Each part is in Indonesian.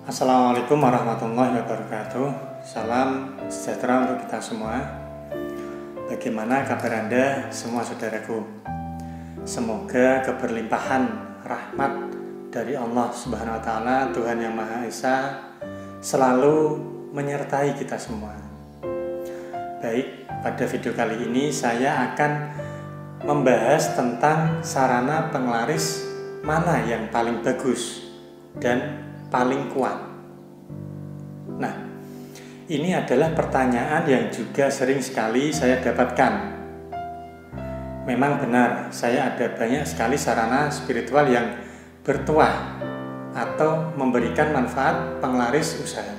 Assalamualaikum warahmatullahi wabarakatuh. Salam sejahtera untuk kita semua. Bagaimana kabar Anda semua saudaraku? Semoga keberlimpahan rahmat dari Allah Subhanahu wa taala, Tuhan yang Maha Esa, selalu menyertai kita semua. Baik, pada video kali ini saya akan membahas tentang sarana penglaris mana yang paling bagus dan paling kuat. Nah, ini adalah pertanyaan yang juga sering sekali saya dapatkan. Memang benar, saya ada banyak sekali sarana spiritual yang bertuah atau memberikan manfaat penglaris usaha.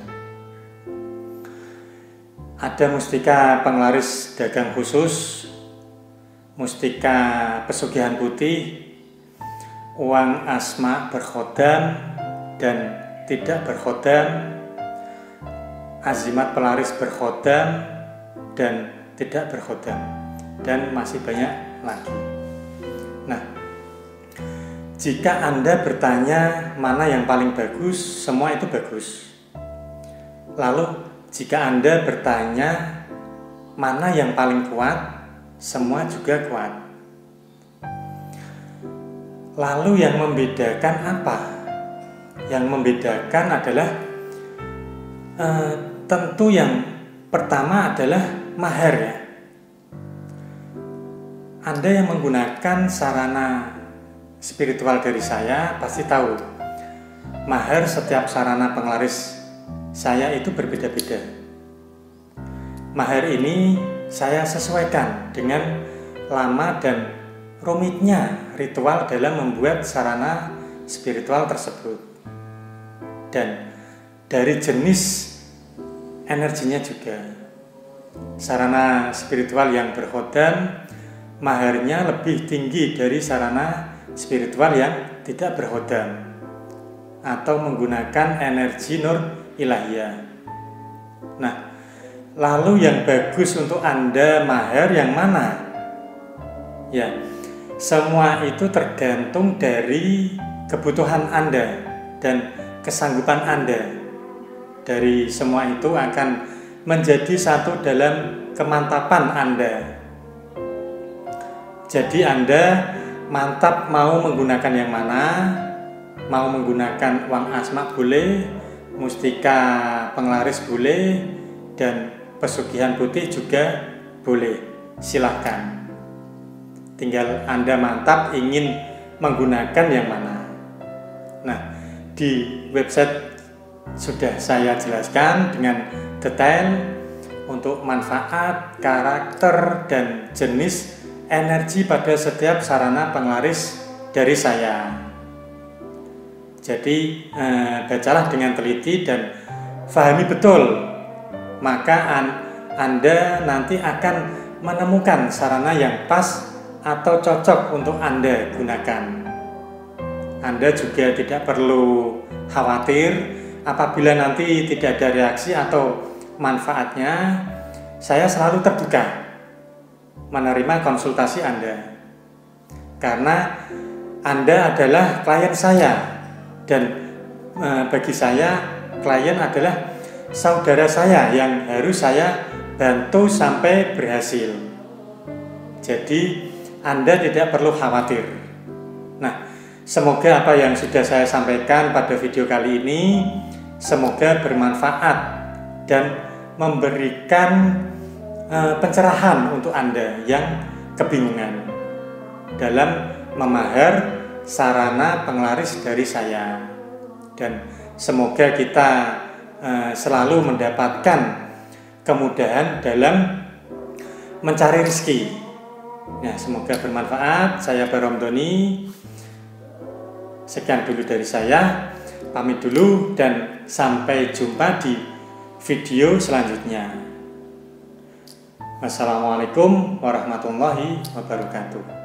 Ada mustika penglaris dagang khusus, mustika pesugihan putih, uang asma berkhodam dan tidak berkhodam, azimat pelaris berkhodam dan tidak berkhodam, dan masih banyak lagi. Nah, jika Anda bertanya mana yang paling bagus, semua itu bagus. Lalu jika Anda bertanya mana yang paling kuat, semua juga kuat. Lalu yang membedakan apa? Yang membedakan adalah tentu yang pertama adalah mahar ya. Anda yang menggunakan sarana spiritual dari saya pasti tahu mahar setiap sarana penglaris saya itu berbeda-beda. Mahar ini saya sesuaikan dengan lama dan rumitnya ritual dalam membuat sarana spiritual tersebut. Dan dari jenis energinya juga. Sarana spiritual yang berkhodam maharnya lebih tinggi dari sarana spiritual yang tidak berkhodam atau menggunakan energi nur ilahiyah. Nah, lalu yang bagus untuk Anda mahar yang mana? Ya, semua itu tergantung dari kebutuhan Anda dan kesanggupan Anda. Dari semua itu akan menjadi satu dalam kemantapan Anda. Jadi Anda mantap mau menggunakan yang mana? Mau menggunakan uang asma boleh, mustika penglaris boleh, dan pesugihan putih juga boleh. Silahkan. Tinggal Anda mantap ingin menggunakan yang mana. Nah, di website sudah saya jelaskan dengan detail untuk manfaat, karakter, dan jenis energi pada setiap sarana penglaris dari saya. Jadi bacalah dengan teliti dan fahami betul, maka Anda nanti akan menemukan sarana yang pas atau cocok untuk Anda gunakan. Anda juga tidak perlu khawatir apabila nanti tidak ada reaksi atau manfaatnya. Saya selalu terbuka menerima konsultasi Anda, karena Anda adalah klien saya, dan bagi saya klien adalah saudara saya yang harus saya bantu sampai berhasil. Jadi Anda tidak perlu khawatir. Nah, semoga apa yang sudah saya sampaikan pada video kali ini semoga bermanfaat dan memberikan pencerahan untuk Anda yang kebingungan dalam memahar sarana penglaris dari saya. Dan semoga kita selalu mendapatkan kemudahan dalam mencari rezeki. Nah, semoga bermanfaat. Saya Barom Doni. Sekian dulu dari saya, pamit dulu dan sampai jumpa di video selanjutnya. Wassalamualaikum warahmatullahi wabarakatuh.